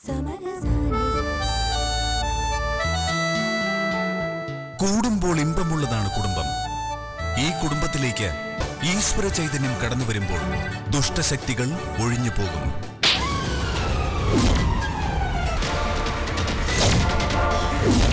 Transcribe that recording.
കൂടുമ്പോൾ ഇമ്പമുള്ളതാണ് കുടുംബം. ഈ കുടുംബത്തിലേക്ക് ഈശ്വര ചൈതന്യം കടന്നു വരുമ്പോൾ ദുഷ്ടശക്തികൾ ഒഴിഞ്ഞു പോകുന്നു.